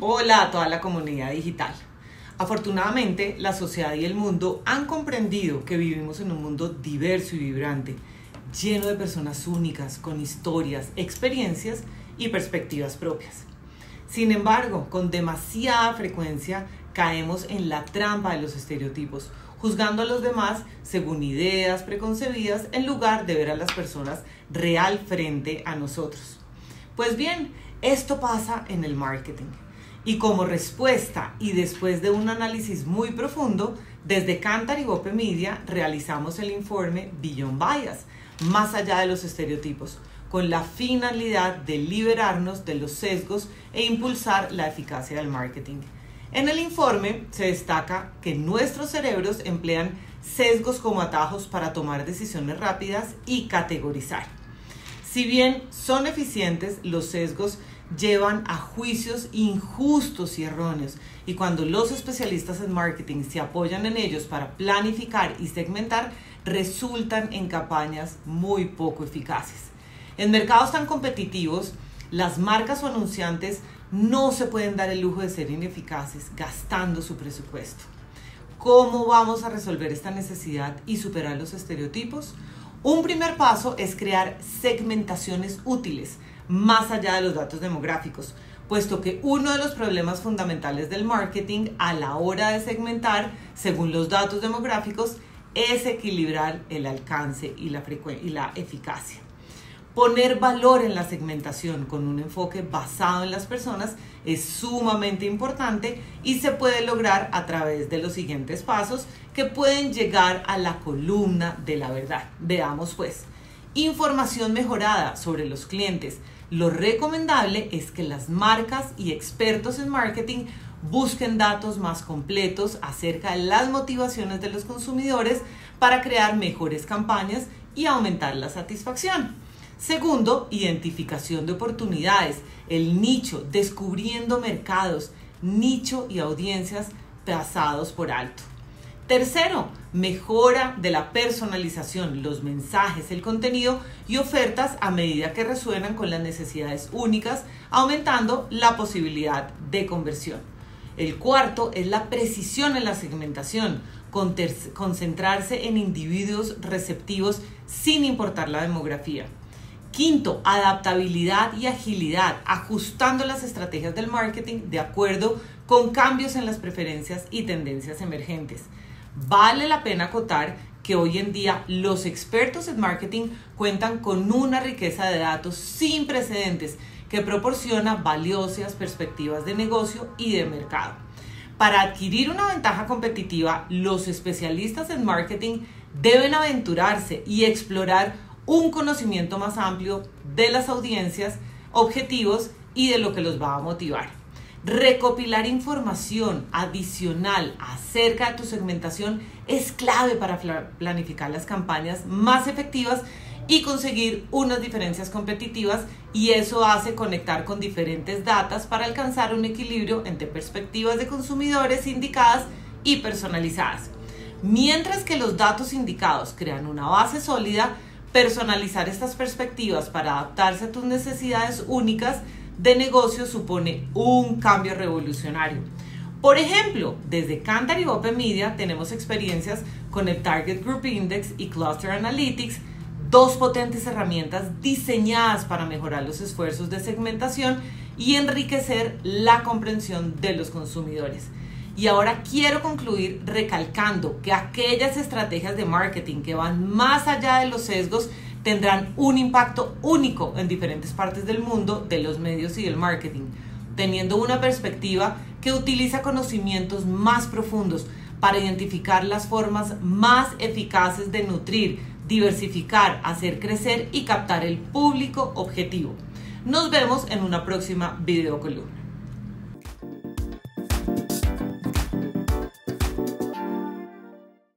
Hola a toda la comunidad digital. Afortunadamente, la sociedad y el mundo han comprendido que vivimos en un mundo diverso y vibrante, lleno de personas únicas, con historias, experiencias y perspectivas propias. Sin embargo, con demasiada frecuencia caemos en la trampa de los estereotipos, juzgando a los demás según ideas preconcebidas en lugar de ver a las personas real frente a nosotros. Pues bien, esto pasa en el marketing. Y como respuesta y después de un análisis muy profundo, desde Kantar y Bope Media realizamos el informe Beyond Bias, más allá de los estereotipos, con la finalidad de liberarnos de los sesgos e impulsar la eficacia del marketing. En el informe se destaca que nuestros cerebros emplean sesgos como atajos para tomar decisiones rápidas y categorizar. Si bien son eficientes, los sesgos llevan a juicios injustos y erróneos, y cuando los especialistas en marketing se apoyan en ellos para planificar y segmentar, resultan en campañas muy poco eficaces. En mercados tan competitivos, las marcas o anunciantes no se pueden dar el lujo de ser ineficaces gastando su presupuesto. ¿Cómo vamos a resolver esta necesidad y superar los estereotipos? Un primer paso es crear segmentaciones útiles, más allá de los datos demográficos, puesto que uno de los problemas fundamentales del marketing a la hora de segmentar, según los datos demográficos, es equilibrar el alcance y la eficacia. Poner valor en la segmentación con un enfoque basado en las personas es sumamente importante y se puede lograr a través de los siguientes pasos que pueden llegar a la columna de la verdad. Veamos pues. Información mejorada sobre los clientes. Lo recomendable es que las marcas y expertos en marketing busquen datos más completos acerca de las motivaciones de los consumidores para crear mejores campañas y aumentar la satisfacción. Segundo, identificación de oportunidades, el nicho, descubriendo mercados, nicho y audiencias pasados por alto. Tercero, mejora de la personalización, los mensajes, el contenido y ofertas a medida que resuenan con las necesidades únicas, aumentando la posibilidad de conversión. El cuarto es la precisión en la segmentación, concentrarse en individuos receptivos sin importar la demografía. Quinto, adaptabilidad y agilidad, ajustando las estrategias del marketing de acuerdo con cambios en las preferencias y tendencias emergentes. Vale la pena acotar que hoy en día los expertos en marketing cuentan con una riqueza de datos sin precedentes que proporciona valiosas perspectivas de negocio y de mercado. Para adquirir una ventaja competitiva, los especialistas en marketing deben aventurarse y explorar un conocimiento más amplio de las audiencias, objetivos y de lo que los va a motivar. Recopilar información adicional acerca de tu segmentación es clave para planificar las campañas más efectivas y conseguir unas diferencias competitivas, y eso hace conectar con diferentes datas para alcanzar un equilibrio entre perspectivas de consumidores indicadas y personalizadas. Mientras que los datos indicados crean una base sólida, personalizar estas perspectivas para adaptarse a tus necesidades únicas de negocio supone un cambio revolucionario. Por ejemplo, desde Kantar y Bope Media tenemos experiencias con el Target Group Index y Cluster Analytics, dos potentes herramientas diseñadas para mejorar los esfuerzos de segmentación y enriquecer la comprensión de los consumidores. Y ahora quiero concluir recalcando que aquellas estrategias de marketing que van más allá de los sesgos tendrán un impacto único en diferentes partes del mundo de los medios y del marketing, teniendo una perspectiva que utiliza conocimientos más profundos para identificar las formas más eficaces de nutrir, diversificar, hacer crecer y captar el público objetivo. Nos vemos en una próxima videocolumna.